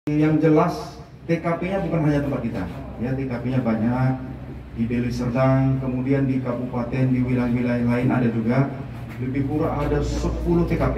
Yang jelas TKP-nya bukan hanya tempat kita, ya TKP-nya banyak di Deli Serdang, kemudian di kabupaten, di wilayah-wilayah lain ada juga, lebih kurang ada 10 TKP.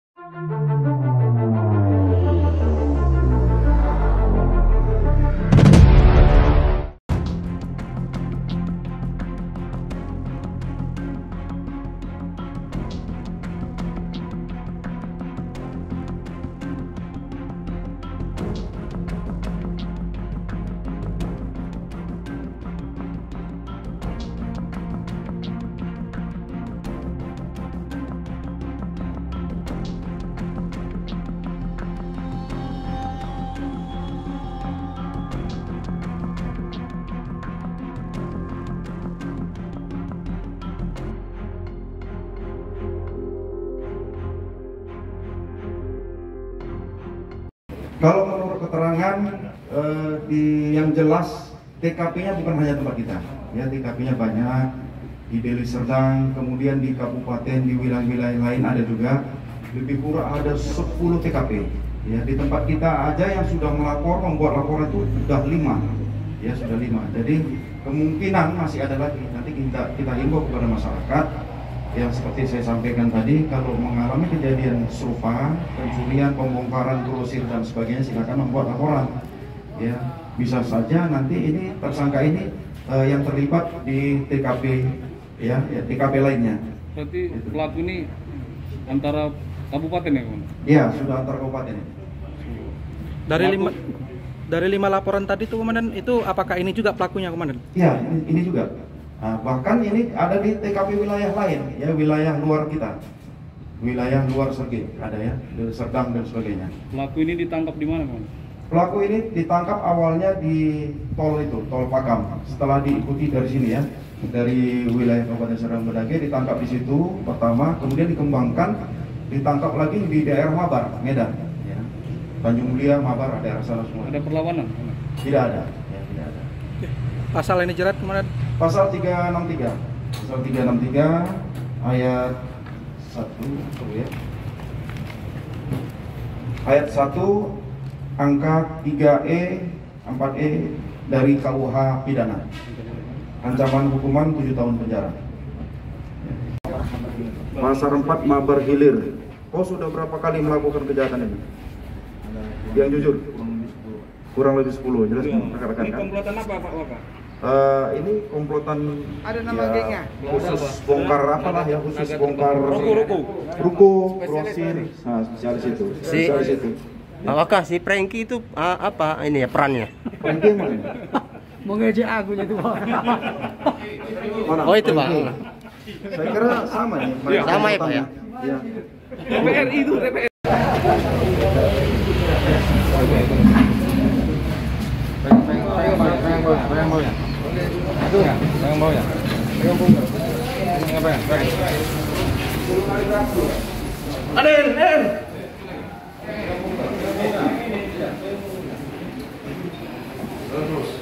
Kalau menurut keterangan yang jelas TKP-nya bukan hanya tempat kita, ya TKP-nya banyak di Deli Serdang, kemudian di kabupaten, di wilayah-wilayah lain ada juga, lebih kurang ada 10 TKP. Ya di tempat kita aja yang sudah membuat laporan itu sudah 5, ya sudah 5. Jadi kemungkinan masih ada lagi. Nanti kita himbau kepada masyarakat. Yang seperti saya sampaikan tadi, kalau mengalami kejadian serupa, pencurian, pembongkaran, grosir dan sebagainya, silakan membuat laporan. Ya, bisa saja nanti ini tersangka ini yang terlibat di TKP, ya TKP lainnya. Berarti pelaku ini antara kabupaten ya, Komandan? Iya, sudah antar kabupaten. Dari 5 laporan tadi tuh, Komandan, itu apakah ini juga pelakunya, Komandan? Iya, ini juga. Nah, bahkan ini ada di TKP wilayah lain, ya wilayah luar kita, wilayah luar Sergei ada ya, di Serdang dan sebagainya. Pelaku ini ditangkap di mana, Komandan? Pelaku ini ditangkap awalnya di tol itu, tol Pakam. Setelah diikuti dari sini ya, dari wilayah Kabupaten Serdang Bedagai, ditangkap di situ pertama, kemudian dikembangkan, ditangkap lagi di daerah Mabar, Medan. Ya. Tanjung Mulia, Mabar, daerah sana semua. Ada perlawanan? Tidak ada, ya, tidak ada. Pasal ini jerat, Komandan? Pasal 363, pasal 363 ayat 1 ya. Ayat 1 angka 3E 4E dari KUH pidana. Ancaman hukuman 7 tahun penjara. Pasal 4 Mabar Hilir. Kau sudah berapa kali melakukan kejahatan ini? Yang jujur. Kurang lebih 10. Jelas rekan-rekan Ini kan? komplotan apa, Pak Waka? Ini komplotan ada nama ya, gengnya khusus bongkar apa lah ya, khusus bongkar ruko grosir, nah spesialis itu. Spesialis itu. Pak Waka, si Franky itu apa ini ya perannya? Franky mana? mengejek aku itu Mana? Oh itu Pak. Franky. Saya kira sama ya. Sama ya Pak ya? Ya. TPRI itu TPRI. Terus.